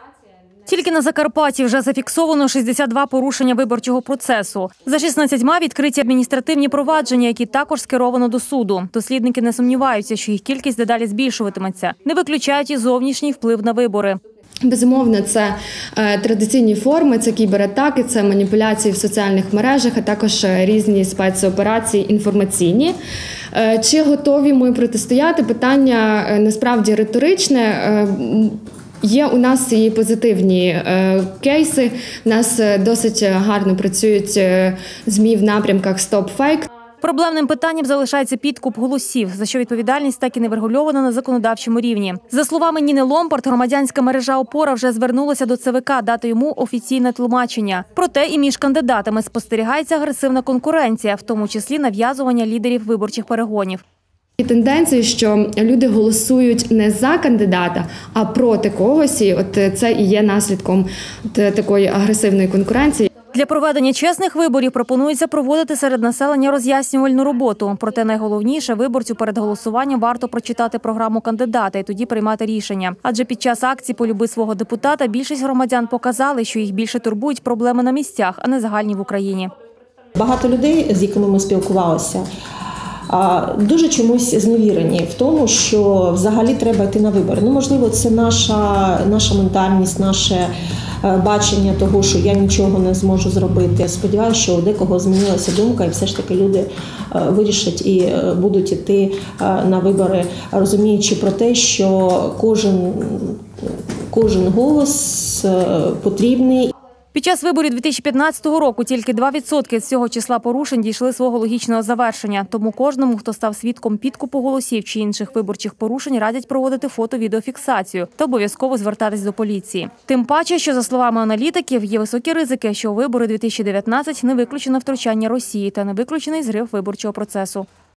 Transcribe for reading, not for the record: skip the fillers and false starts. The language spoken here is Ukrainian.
Тільки на Закарпатті вже зафіксовано 62 порушення виборчого процесу. За 16 відкриті адміністративні провадження, які також скеровано до суду. Дослідники не сумніваються, що їх кількість дедалі збільшуватиметься. Не виключають і зовнішній вплив на вибори. Безумовно, це традиційні форми, це кібератаки, це маніпуляції в соціальних мережах, а також різні спецоперації інформаційні. Чи готові ми протистояти? Питання насправді риторичне. Є у нас і позитивні кейси. У нас досить гарно працюють ЗМІ в напрямках «Стоп фейк». Проблемним питанням залишається підкуп голосів, за що відповідальність так і не врегульована на законодавчому рівні. За словами Ніни Ломпард, громадянська мережа «Опора» вже звернулася до ЦВК дати йому офіційне тлумачення. Проте і між кандидатами спостерігається агресивна конкуренція, в тому числі нав'язування лідерів виборчих перегонів. І тенденція, що люди голосують не за кандидата, а проти когось. І от це і є наслідком такої агресивної конкуренції. Для проведення чесних виборів пропонується проводити серед населення роз'яснювальну роботу. Проте найголовніше – виборцю перед голосуванням варто прочитати програму кандидата і тоді приймати рішення. Адже під час акції «Полюби свого депутата» більшість громадян показали, що їх більше турбують проблеми на місцях, а не загальні в Україні. Багато людей, з якими ми спілкувалися, дуже чомусь зневірені в тому, що взагалі треба йти на вибори. Можливо, це наша ментальність, наше бачення того, що я нічого не зможу зробити. Я сподіваюся, що у декого змінилася думка і все ж таки люди вирішать і будуть йти на вибори, розуміючи про те, що кожен голос потрібний. Під час виборів 2015 року тільки 2% з цього числа порушень дійшли свого логічного завершення. Тому кожному, хто став свідком підкупу голосів чи інших виборчих порушень, радять проводити фото-відеофіксацію та обов'язково звертатись до поліції. Тим паче, що, за словами аналітиків, є високі ризики, що у вибори 2019 не виключено втручання Росії та не виключений зрив виборчого процесу.